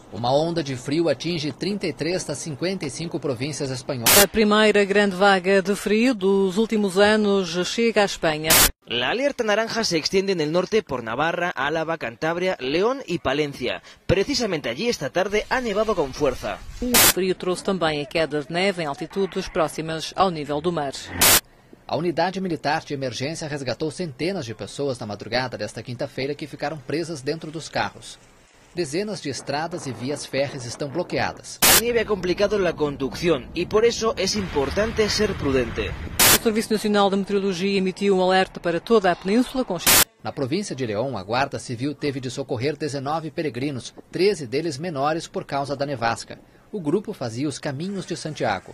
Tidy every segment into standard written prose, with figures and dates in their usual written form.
Uma onda de frio atinge 33 das 55 províncias espanholas. A primeira grande vaga de frio dos últimos anos chega à Espanha. La alerta naranja se extiende en el norte por Navarra, Álava, Cantabria, León y Palencia. Precisamente allí esta tarde ha nevado con fuerza. O frio trouxe também a queda de neve em altitudes próximas ao nível do mar. A unidade militar de emergência resgatou centenas de pessoas na madrugada desta quinta-feira que ficaram presas dentro dos carros. Dezenas de estradas y vías férreas están bloqueadas. La nieve ha complicado la conducción y por eso es importante ser prudente. O Serviço Nacional de Meteorologia emitiu alerta para toda a península. Na província de León, a Guarda Civil teve de socorrer 19 peregrinos, 13 deles menores por causa da nevasca. O grupo fazia os caminhos de Santiago.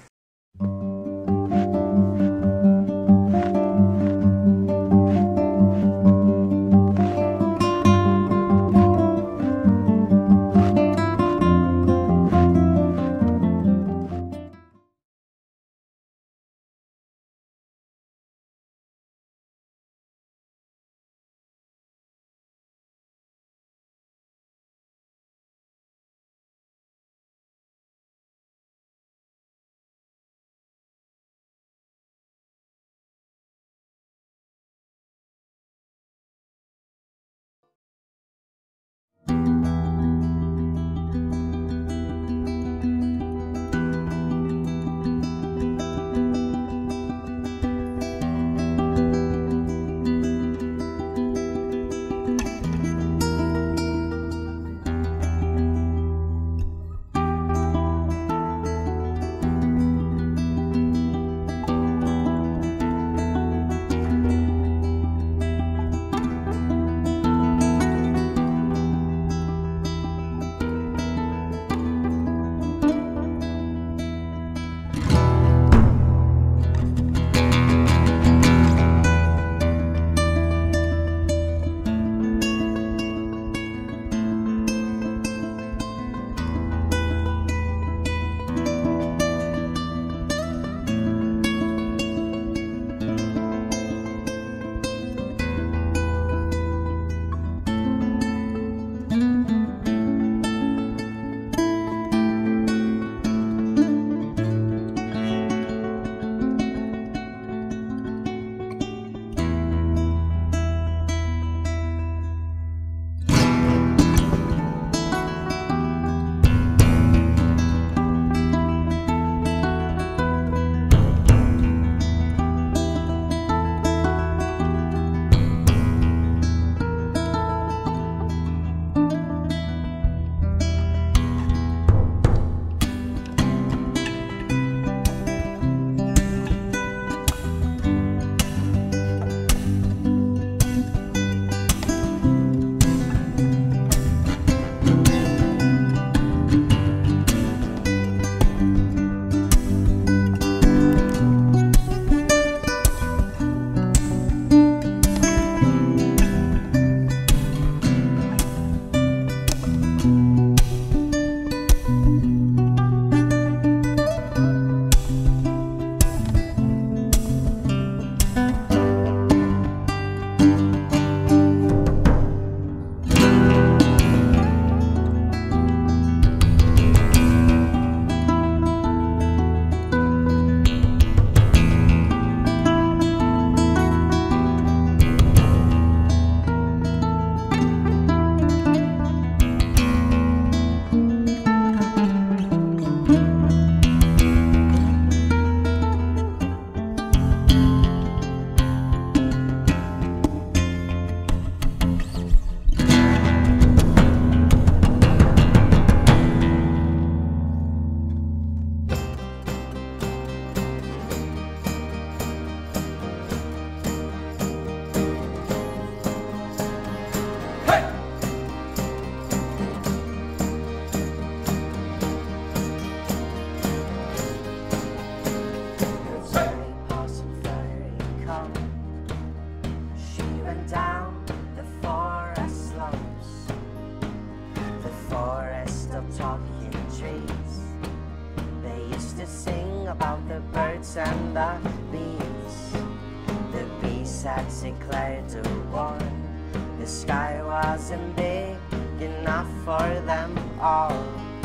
about the birds and the bees. The bees had declared to war. The sky wasn't big enough for them all.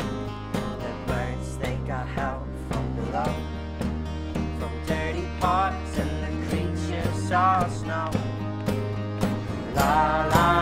they got help from below, from dirty pots and the creatures all snow. La la